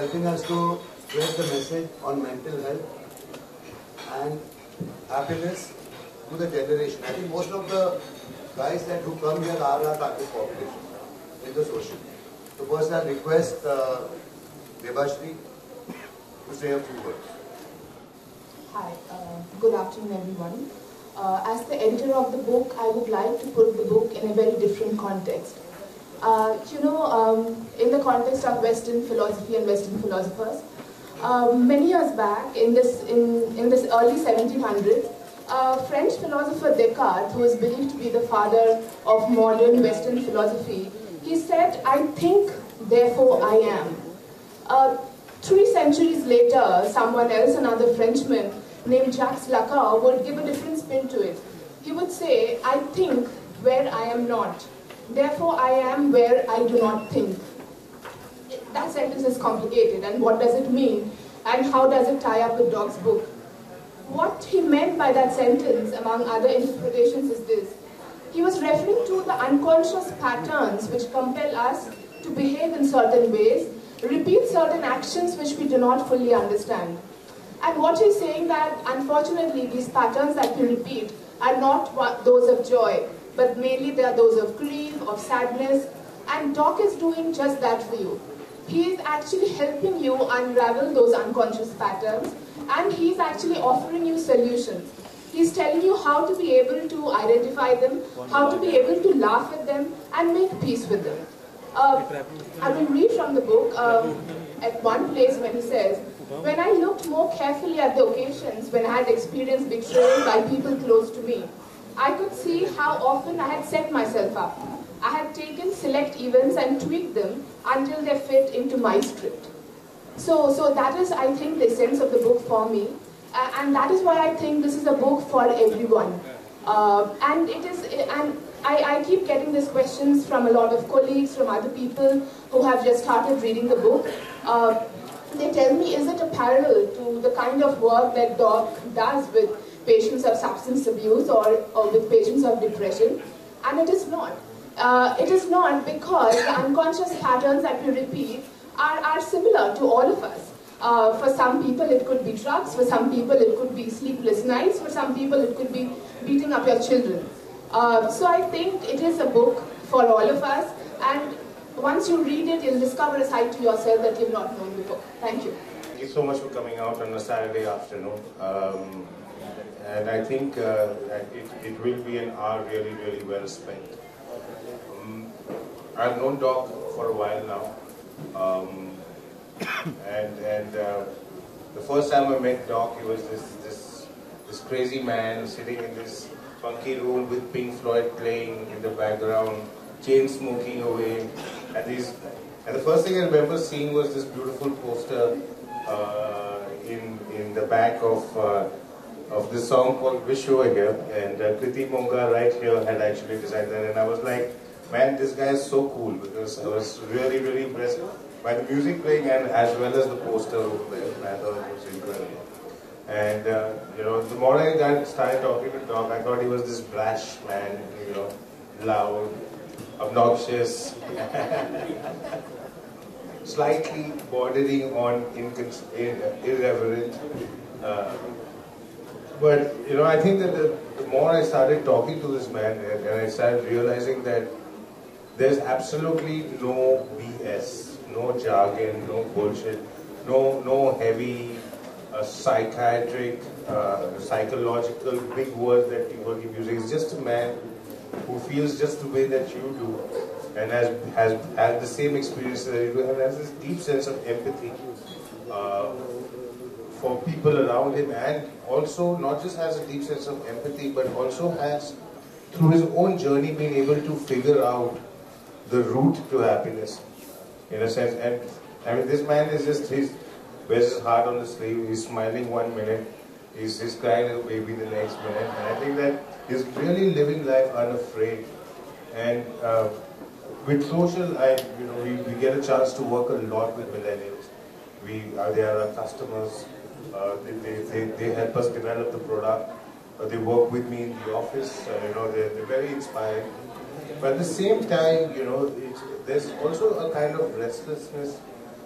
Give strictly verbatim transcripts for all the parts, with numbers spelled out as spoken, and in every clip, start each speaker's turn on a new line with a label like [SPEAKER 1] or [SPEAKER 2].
[SPEAKER 1] helping us to spread the message on mental health and happiness to the generation. I think most of the guys that who come here are our target population in the social. So first I request uh, Debashri to say a few words.
[SPEAKER 2] Hi, uh, good afternoon everyone. Uh, as the editor of the book, I would like to put the book in a very different context. Uh, you know, um, in the context of Western philosophy and Western philosophers, uh, many years back, in this, in, in this early seventeen hundreds, uh, French philosopher Descartes, who is believed to be the father of modern Western philosophy, he said, "I think, therefore I am." Uh, three centuries later, someone else, another Frenchman, named Jacques Lacan, would give a different spin to it. He would say, "I think where I am not. Therefore, I am where I do not think." That sentence is complicated, and what does it mean? And how does it tie up with Dog's book? What he meant by that sentence, among other interpretations, is this. He was referring to the unconscious patterns which compel us to behave in certain ways, repeat certain actions which we do not fully understand. And what he's saying that, unfortunately, these patterns that we repeat are not those of joy, but mainly they are those of grief, of sadness, and Doc is doing just that for you. He is actually helping you unravel those unconscious patterns, and he's actually offering you solutions. He's telling you how to be able to identify them, how to be able to laugh at them, and make peace with them. Uh, I will read from the book um, at one place when he says, "When I looked more carefully at the occasions when I had experienced betrayal by people close to me, I could see how often I had set myself up. I had taken select events and tweaked them until they fit into my script." So, so that is, I think, the essence of the book for me. Uh, and that is why I think this is a book for everyone. Uh, and it is, and I, I keep getting these questions from a lot of colleagues, from other people who have just started reading the book. Uh, they tell me, is it a parallel to the kind of work that Doc does with patients of substance abuse or, or with patients of depression? And it is not. Uh, it is not, because the unconscious patterns that we repeat are, are similar to all of us. Uh, for some people it could be drugs, for some people it could be sleepless nights, for some people it could be beating up your children. Uh, so I think it is a book for all of us, and once you read it, you'll discover a side to yourself that you've not known before. Thank you.
[SPEAKER 3] Thank you so much for coming out on a Saturday afternoon. Um, and I think uh, it, it will be an hour really, really well spent. Um, I've known Doc for a while now. Um, and and uh, the first time I met Doc, he was this, this, this crazy man sitting in this funky room with Pink Floyd playing in the background, chain smoking away. And, these, and the first thing I remember seeing was this beautiful poster uh, in, in the back of, uh, of this song called Wish You Were Here. And uh, Kriti Monga right here had actually designed that. And I was like, man, this guy is so cool, because I was really, really impressed by the music playing and as well as the poster over there. I thought it was incredible. And, uh, you know, the more I got started talking to Doc, I thought he was this brash man, you know, loud, obnoxious, slightly bordering on irreverent. Uh, but, you know, I think that the, the more I started talking to this man, and, and I started realizing that there's absolutely no B S, no jargon, no bullshit, no, no heavy uh, psychiatric, uh, psychological big words that people keep using. It's just a man who feels just the way that you do and has, has had the same experience that you do, and has this deep sense of empathy uh, for people around him, and also not just has a deep sense of empathy, but also has, through his own journey, been able to figure out the route to happiness, in a sense. And I mean, this man is just, he's wears his heart on the sleeve, he's smiling one minute, he's, he's crying like a baby the next minute, and I think that he's really living life unafraid. And uh, with social, I, you know, we, we get a chance to work a lot with millennials. We are, they are our customers, uh, they, they, they, they help us develop the product, uh, they work with me in the office, uh, you know, they're, they're very inspired. But at the same time, you know, it's, there's also a kind of restlessness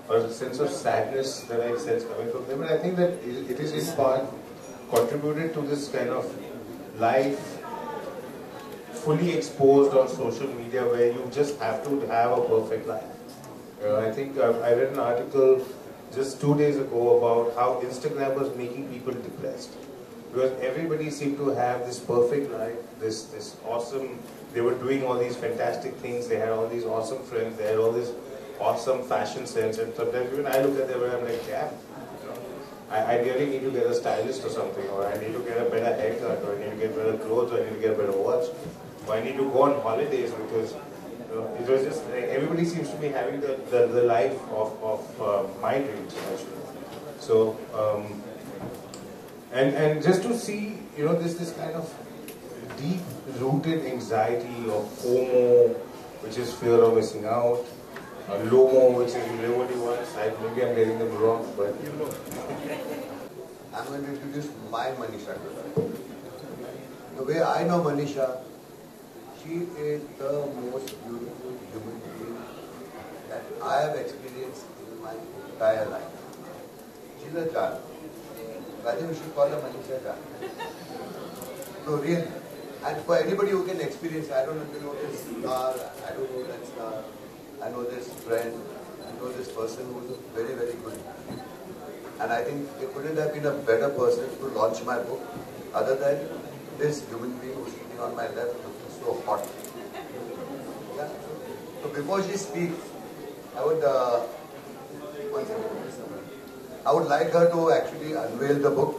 [SPEAKER 3] or a sense of sadness that I sense coming from them. And I think that it is in part contributed to this kind of life fully exposed on social media where you just have to have a perfect life. You know, I think uh, I read an article just two days ago about how Instagram was making people depressed. Because everybody seemed to have this perfect life, this, this awesome, they were doing all these fantastic things, they had all these awesome friends, they had all this awesome fashion sense, and sometimes even I look at them and I'm like, damn, you know, I, I really need to get a stylist or something, or I need to get a better haircut, or I need to get better clothes, or I need to get a better watch, or I need to go on holidays because you know, it was just, like, everybody seems to be having the, the, the life of, of uh, my dreams, actually. So, um, and, and just to see, you know, this, this kind of deep-rooted anxiety of FOMO, which is fear of missing out, uh, LOMO, which is you live what you want. I, maybe I'm getting them wrong, but you know.
[SPEAKER 1] I'm going to introduce my Manisha to you. The way I know Manisha, she is the most beautiful human being that I have experienced in my entire life. She's a child. I think we should call her Manisha Jhan. No, really. And for anybody who can experience, I don't know this star, I don't know that star, I know this friend, I know this person who is very, very good. And I think it couldn't have been a better person to launch my book other than this human being who's sitting on my left looking so hot. Yeah. So before she speaks, I would, uh, one second, I would like her to actually unveil the book.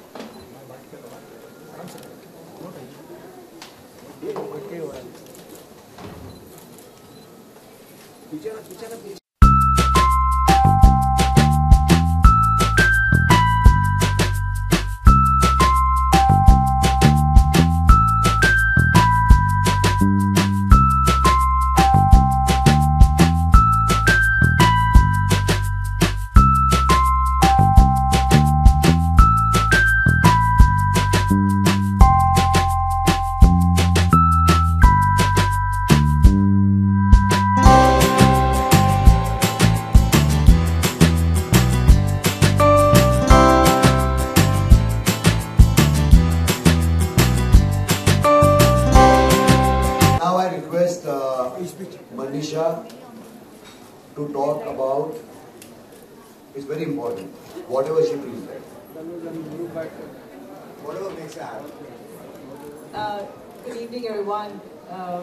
[SPEAKER 1] Manisha to talk about is very important. Whatever she feels like. Whatever makes her happy.
[SPEAKER 4] Uh, good evening, everyone. Uh,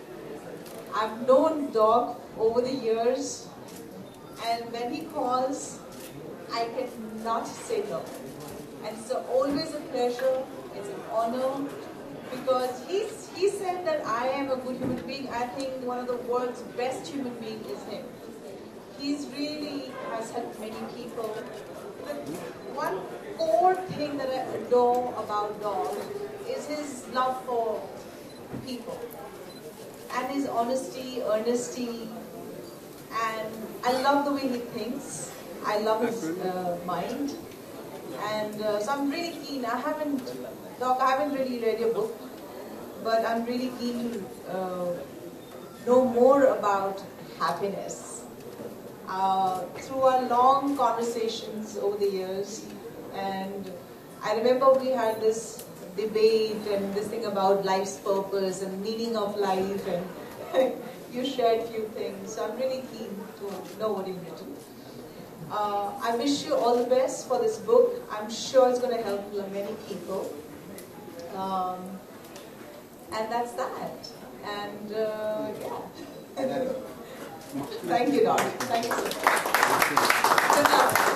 [SPEAKER 4] I've known Doc over the years, and when he calls, I cannot say no. And it's always a pleasure, it's an honor, because he's, he said that I am a good human being. I think one of the world's best human beings is him. He's really has helped many people. The one core thing that I adore about Doc is his love for people and his honesty, earnesty, and I love the way he thinks. I love his uh, mind, and uh, so I'm really keen. I haven't, Doc, I haven't really read your book, but I'm really keen to uh, know more about happiness. Uh, through our long conversations over the years, and I remember we had this debate and this thing about life's purpose and meaning of life, and you shared few things, so I'm really keen to know what you've written. Uh, I wish you all the best for this book. I'm sure it's going to help many people. Um, and that's that. And uh, yeah. Thank you, Doc. Thank you so much. Good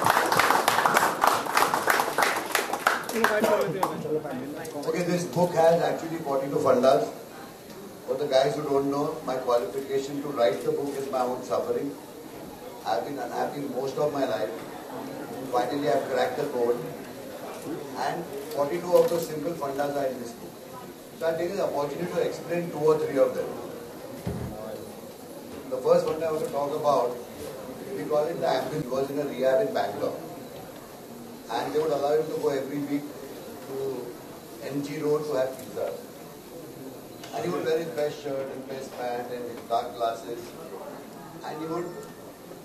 [SPEAKER 4] luck.
[SPEAKER 1] Okay, this book has actually forty-two fundas. For the guys who don't know, my qualification to write the book is my own suffering. I've been unhappy most of my life. Finally, I've cracked the code. And forty-two of those simple fundas are in this book. So I'll take the opportunity to explain two or three of them. The first one I want to talk about, we call it the ambulance. He was in a rehab in Bangalore. And they would allow him to go every week to M G Road to have pizza. And he would wear his best shirt and best pant and his dark glasses. And he would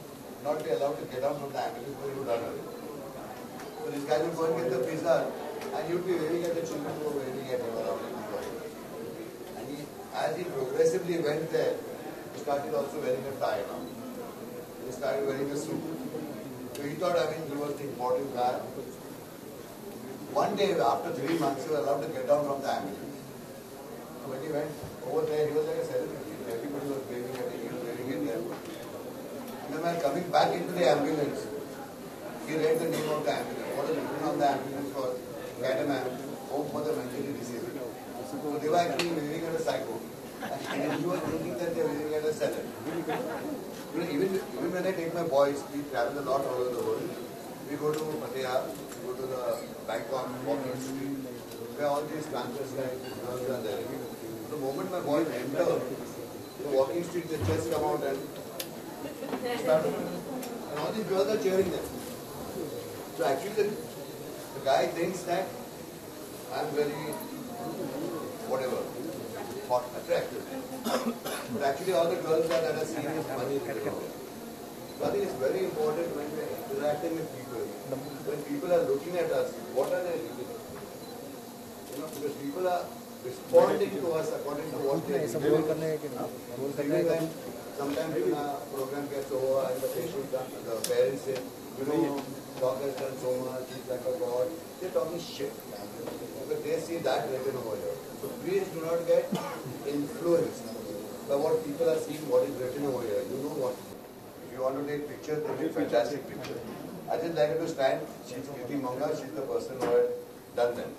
[SPEAKER 1] not be allowed to get down from the ambulance because he would run away. So this guy would go and get the pizza and he would be waving at the children who were waving at him around him. And he, as he progressively went there, he started also wearing a tie now. He started wearing a suit. So he thought, I mean, he was the important guy. One day, after three months, he was allowed to get down from the ambulance. So when he went over there, he was like a celebrity. Everybody was waving at him, he was waving at them. And then when coming back into the ambulance, he read the name of the ambulance. What was written on the ambulance was Cadman, Home for the Mentally Disabled. So they were actually waving at a psycho. And he was thinking that they were waving at a seller. You know, even, even when I take my boys, we travel a lot all over the world. We go to Pattaya, we go to the Bangkok walking street, where all these transvestites, these girls are there. The moment my boys enter the walking street, they just come out and start. And all these girls are cheering them. So actually the, the guy thinks that I'm very, whatever, hot, attractive. But actually all the girls are that are serious money. So I think it's very important when we're interacting with people, when people are looking at us, what are they looking at? You know, because people are responding to us according to what they are doing. When sometimes when a program gets over and the patient, the parents say, you know, dog has done so much, he's like a god, they're talking shit. Because they see that written over here. So please do not get influenced by what people are seeing, what is written over here. You know what. If you want to take pictures, they take fantastic pictures. I just like her to stand, she's Kriti Monga, she's the person who had done them.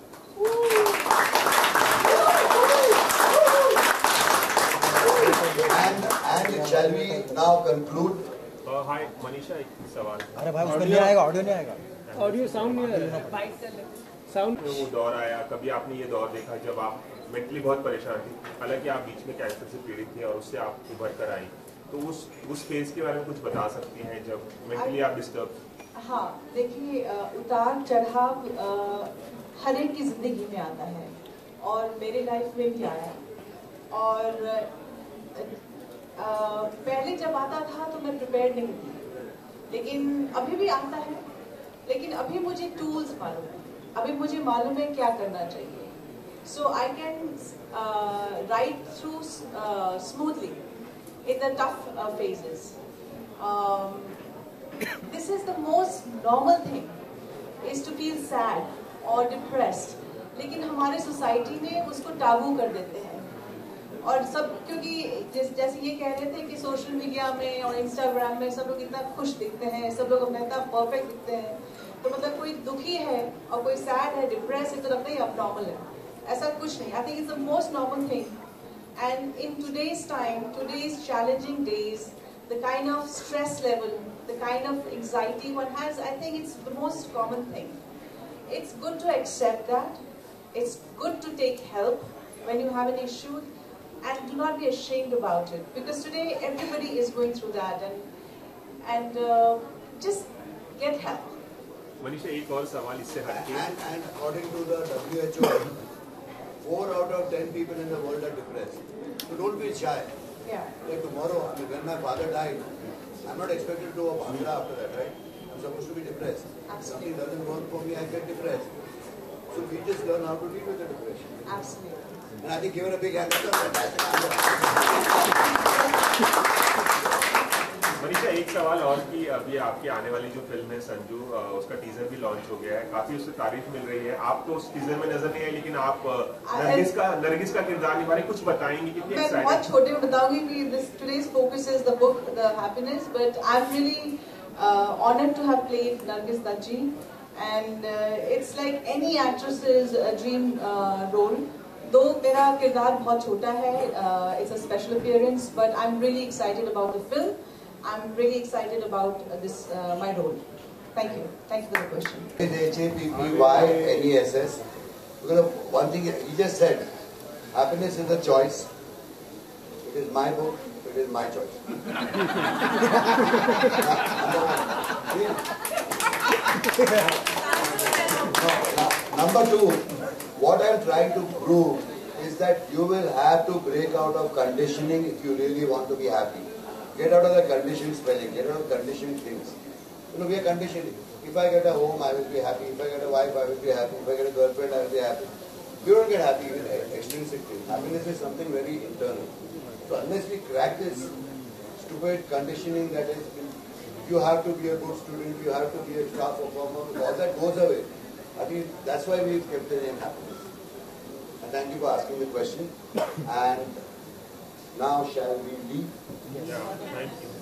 [SPEAKER 1] And, and shall we now conclude?
[SPEAKER 5] Uh, hi, Manisha, एक सवाल.
[SPEAKER 6] अरे भाई उसमें नहीं आएगा, audio नहीं आएगा.
[SPEAKER 7] Audio sound नहीं आ रहा. साउंड.
[SPEAKER 5] वो दौर आया, कभी आपने ये दौर देखा जब आप मेंटली बहुत परेशान थी, हालांकि आप बीच में कैंसर से पीड़ित थी और उससे आप उभर कर आई, तो उस उस फेज के बारे में कुछ बता सकती हैं जब मेंटली आप डिस्टर्ब?
[SPEAKER 4] हाँ, देखिए उतार चढ़ाव हर एक की जिंदगी में आता है और मेरे लाइफ में भी आया. और आ, पहले जब आता था तो मैं प्रिपेयर्ड नहीं थी, लेकिन अभी भी आता है, लेकिन अभी मुझे टूल्स मालूम है, अभी मुझे मालूम है क्या करना चाहिए. So I can ride through smoothly in the tough uh, phases. Um, this is the most normal thing, is to feel sad or depressed. लेकिन हमारे सोसाइटी में उसको टाबू कर देते हैं और सब, क्योंकि जैसे जैसे ये कह रहे थे कि सोशल मीडिया में और इंस्टाग्राम में सब लोग इतना खुश दिखते हैं, सब लोग अपना इतना परफेक्ट दिखते हैं, तो मतलब कोई दुखी है और कोई सैड है, डिप्रेस है, तो लगता है अब नॉर्मल है. ऐसा कुछ नहीं. I think it's the most normal thing. And in today's time, today's challenging days, the kind of stress level, the kind of anxiety one has, I think it's the most common thing. It's good to accept that. It's good to take help when you have an issue, and do not be ashamed about it, because today everybody is going through that, and and uh, just get help.
[SPEAKER 5] Manisha, एक और सवाल इससे हटके.
[SPEAKER 1] And, and according to the W H O, four out of ten people in the world are depressed. So don't be shy.
[SPEAKER 4] Yeah.
[SPEAKER 1] Like tomorrow, I mean, when my father died, I'm not expected to do a bhangra after that, right? I'm supposed to be depressed. If something doesn't work for me, I get depressed. So we just learn how to deal with the depression.
[SPEAKER 4] Absolutely.
[SPEAKER 1] And I think give it a big hand. That's a fantastic answer.
[SPEAKER 5] Manisha, एक सवाल और कि अभी आपकी आने वाली जो film है संजू, उसका टीजर भी लॉन्च हो गया है, काफी उससे तारीफ मिल रही है. आप तो उस टीजर में नजर नहीं आए, लेकिन आप नरगिस का नरगिस का किरदार निभा रहे, कुछ बताएंगे? कितनी
[SPEAKER 4] मैं बहुत छोटे में बताऊंगी कि this today's focus is the book, The Happiness, but I'm really uh, honored to have played Nargis Daji, and uh, it's like any actress's uh, dream uh, role. दो मेरा किरदार बहुत छोटा है, uh, it's a special appearance, but I'm really excited about the film. I'm really excited about uh, this uh, my role. Thank you. Thank you for the question.
[SPEAKER 1] H A P P Y N E S S. Because of one thing he just said, happiness is a choice. It is my book. It is my choice. Number two, what I am trying to prove is that you will have to break out of conditioning if you really want to be happy. Get out of the conditioned spelling, get out of conditioned things. You know, we are conditioned. If I get a home, I will be happy. If I get a wife, I will be happy. If I get a girlfriend, I will be happy. You don't get happy with extrinsic things. Happiness is something very internal. So unless we crack this stupid conditioning that is, you have to be a good student, you have to be a star performer, all that goes away. I think that's why we've kept the name happiness. And thank you for asking the question. And now shall we leave?
[SPEAKER 5] Yeah, thank you.